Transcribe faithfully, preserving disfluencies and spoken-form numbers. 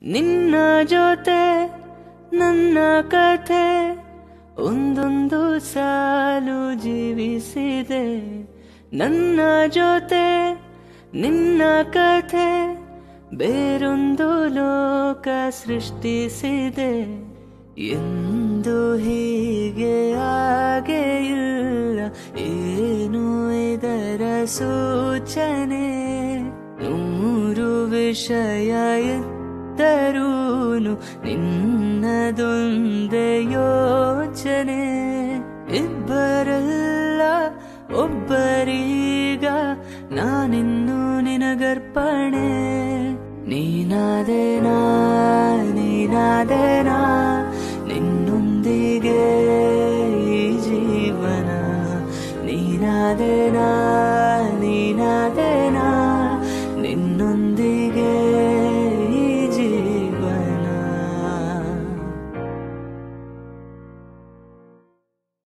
ನಿನ್ನ ಜೊತೆ ನನ್ನ ಕಥೆ ಒಂದೊಂದು ಸಾಲು ಜೀವಿಸಿದೆ. ನನ್ನ ಜೊತೆ ನಿನ್ನ ಕಥೆ ಬೇರೊಂದು ಲೋಕ ಸೃಷ್ಟಿಸಿದೆ. ಎಂದು ಹೀಗೆ ಹಾಗೆ ಇಲ್ಲ, ಏನು ಇದರ ಸೂಚನೆ? ನೂರು ವಿಷಯ ಇದ್ದರೂನು ನಿನ್ನದೊಂದೇ ಯೋಚನೆ. ಇಬ್ಬರಲ್ಲ ಒಬ್ಬರೀಗ ನಾನಿನ್ನು ನಿನಗರ್ಪಣೆ. ನೀನಾದೇನಾ ನೀನಾದೇನಾ ನಿನ್ನೊಂದಿಗೆ ಈ ಜೀವನ. ನೀನಾದೇನಾ